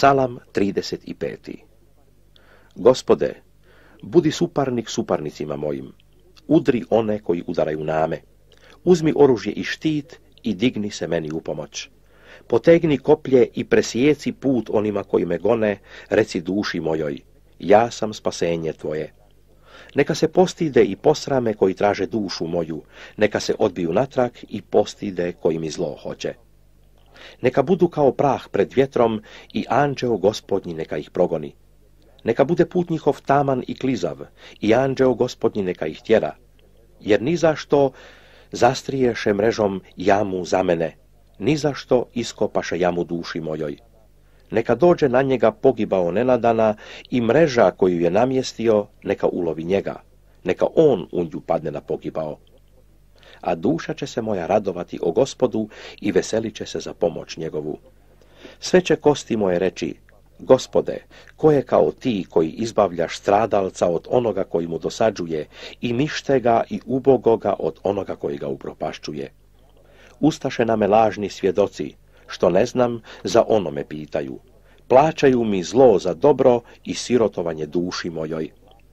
Psalam 35. Gospode, budi suparnik suparnicima mojim. Udri one koji udaraju name. Uzmi oružje i štit i digni se meni u pomoć. Potegni koplje i presijeci put onima koji me gone, reci duši mojoj, ja sam spasenje tvoje. Neka se postide i posrame koji traže dušu moju, neka se odbiju natrag i postide koji mi zlo hoće. Neka budu kao prah pred vjetrom i anđeo Gospodnji neka ih progoni. Neka bude put njihov taman i klizav i anđeo Gospodnji neka ih tjera, jer ni zašto zastriješe mrežom jamu za mene, ni zašto iskopaše jamu duši mojoj. Neka dođe na njega pogibao nenadana i mreža koju je namjestio, neka ulovi njega, neka on u nju padne na pogibao. A duša će se moja radovati o Gospodu i veselit će se za pomoć njegovu. Sve će kosti moje reći, Gospode, ko je kao ti koji izbavljaš stradalca od onoga koji mu dosađuje i mištega i ubogoga od onoga koji ga upropašćuje. Ustaše na me lažni svjedoci, što ne znam, za ono me pitaju. Plaćaju mi zlo za dobro i sirotovanje duši mojoj.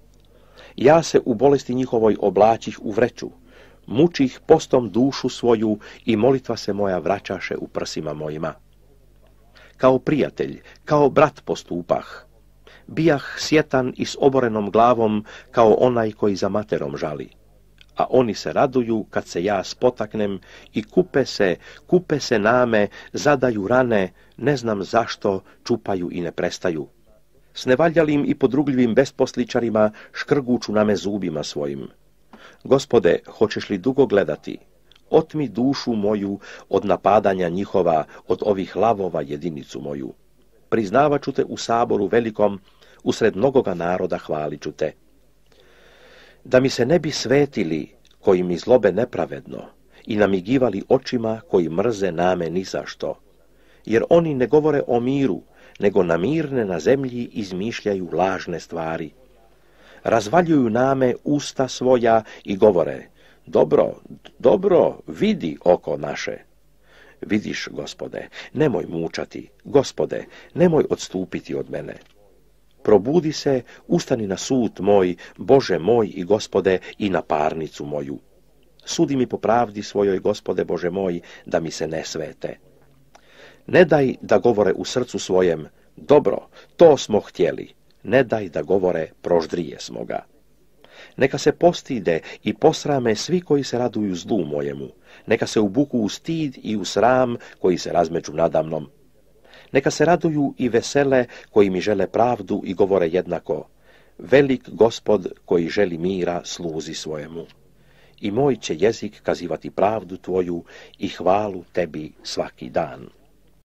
Ja se u bolesti njihovoj oblačih u vreću, mučih postom dušu svoju i molitva se moja vraćaše u prsima mojima. Kao prijatelj, kao brat postupah. Bijah sjetan i s oborenom glavom kao onaj koji za materom žali. A oni se raduju kad se ja spotaknem i kupe se name, zadaju rane, ne znam zašto, čupaju i ne prestaju. S nevaljalim i podrugljivim besposličarima škrguču na me zubima svojim. Gospode, hoćeš li dugo gledati? Otmi dušu moju od napadanja njihova, od ovih lavova jedinicu moju. Priznavat ću te u saboru velikom, usred mnogoga naroda hvalit ću te. Da mi se ne bi svetili koji mi zlobe nepravedno i namigivali očima koji mrze name ni zašto, jer oni ne govore o miru, nego namirne na zemlji izmišljaju lažne stvari. Razvaljuju name usta svoja i govore, dobro, vidi oko naše. Vidiš, Gospode, nemoj mučati, Gospode, nemoj odstupiti od mene. Probudi se, ustani na sud moj, Bože moj i Gospode, i na parnicu moju. Sudi mi po pravdi svojoj, Gospode Bože moj, da mi se ne svete. Ne daj da govore u srcu svojem, dobro, to smo htjeli, ne daj da govore, proždrije smo ga. Neka se postide i posrame svi koji se raduju zlu mojemu, neka se ubuku u stid i u sram koji se razmeđu nadamnom. Neka se raduju i vesele koji mi žele pravdu i govore jednako, velik Gospod koji želi mira sluzi svojemu. I moj će jezik kazivati pravdu tvoju i hvalu tebi svaki dan.